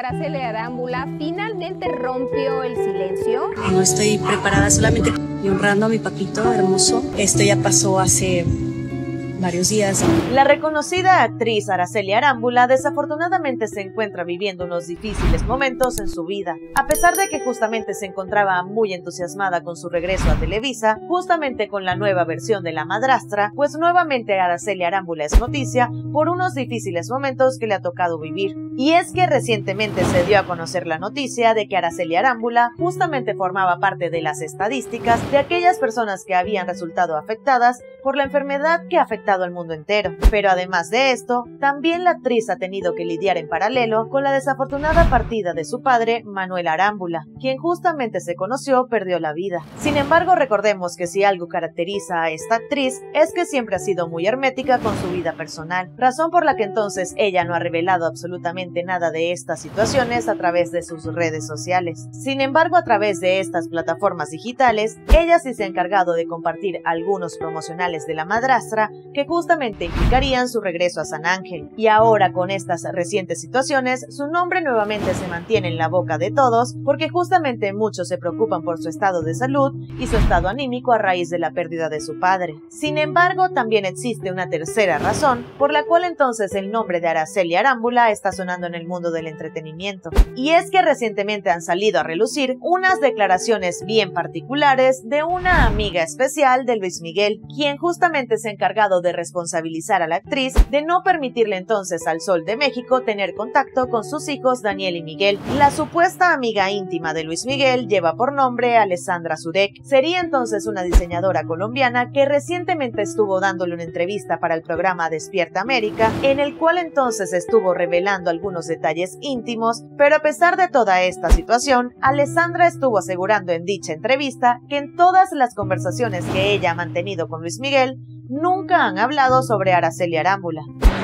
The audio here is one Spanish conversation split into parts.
Araceli Arámbula finalmente rompió el silencio. No estoy preparada, solamente honrando a mi papito hermoso. Esto ya pasó hace varios días. La reconocida actriz Araceli Arámbula desafortunadamente se encuentra viviendo unos difíciles momentos en su vida. A pesar de que justamente se encontraba muy entusiasmada con su regreso a Televisa, justamente con la nueva versión de La Madrastra, pues nuevamente Araceli Arámbula es noticia por unos difíciles momentos que le ha tocado vivir. Y es que recientemente se dio a conocer la noticia de que Araceli Arámbula justamente formaba parte de las estadísticas de aquellas personas que habían resultado afectadas por la enfermedad que ha afectado al mundo entero. Pero además de esto, también la actriz ha tenido que lidiar en paralelo con la desafortunada partida de su padre, Manuel Arámbula, quien justamente se conoció perdió la vida. Sin embargo, recordemos que si algo caracteriza a esta actriz es que siempre ha sido muy hermética con su vida personal, razón por la que entonces ella no ha revelado absolutamente nada de estas situaciones a través de sus redes sociales. Sin embargo, a través de estas plataformas digitales, ella sí se ha encargado de compartir algunos promocionales de La Madrastra que justamente implicarían su regreso a San Ángel. Y ahora, con estas recientes situaciones, su nombre nuevamente se mantiene en la boca de todos porque justamente muchos se preocupan por su estado de salud y su estado anímico a raíz de la pérdida de su padre. Sin embargo, también existe una tercera razón por la cual entonces el nombre de Araceli Arámbula está sonando en el mundo del entretenimiento. Y es que recientemente han salido a relucir unas declaraciones bien particulares de una amiga especial de Luis Miguel, quien justamente se ha encargado de responsabilizar a la actriz de no permitirle entonces al Sol de México tener contacto con sus hijos Daniel y Miguel. La supuesta amiga íntima de Luis Miguel lleva por nombre Alessandra Zurek. Sería entonces una diseñadora colombiana que recientemente estuvo dándole una entrevista para el programa Despierta América, en el cual entonces estuvo revelando algunos detalles íntimos, pero a pesar de toda esta situación, Alessandra estuvo asegurando en dicha entrevista que en todas las conversaciones que ella ha mantenido con Luis Miguel, nunca han hablado sobre Araceli Arámbula.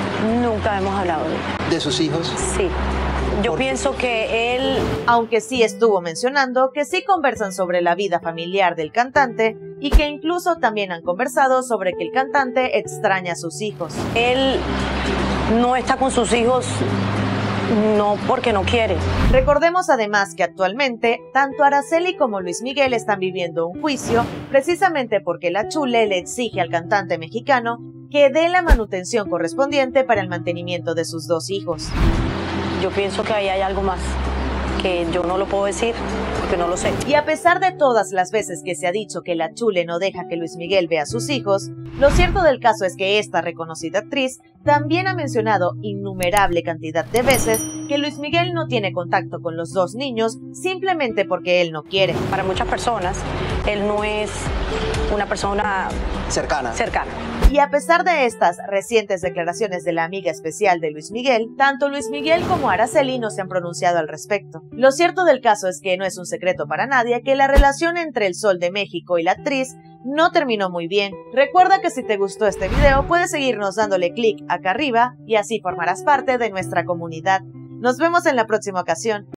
Nunca hemos hablado ¿De sus hijos? Sí. Yo pienso que él... Aunque sí estuvo mencionando que sí conversan sobre la vida familiar del cantante y que incluso también han conversado sobre que el cantante extraña a sus hijos. Él no está con sus hijos no porque no quiere. Recordemos además que actualmente tanto Araceli como Luis Miguel están viviendo un juicio precisamente porque la Chule le exige al cantante mexicano que dé la manutención correspondiente para el mantenimiento de sus dos hijos. Yo pienso que ahí hay algo más que yo no lo puedo decir porque no lo sé. Y a pesar de todas las veces que se ha dicho que la Chule no deja que Luis Miguel vea a sus hijos, lo cierto del caso es que esta reconocida actriz también ha mencionado innumerable cantidad de veces que Luis Miguel no tiene contacto con los dos niños simplemente porque él no quiere. Para muchas personas, él no es una persona cercana. Y a pesar de estas recientes declaraciones de la amiga especial de Luis Miguel, tanto Luis Miguel como Araceli no se han pronunciado al respecto. Lo cierto del caso es que no es un secreto para nadie que la relación entre el Sol de México y la actriz no terminó muy bien. Recuerda que si te gustó este video puedes seguirnos dándole clic acá arriba y así formarás parte de nuestra comunidad. Nos vemos en la próxima ocasión.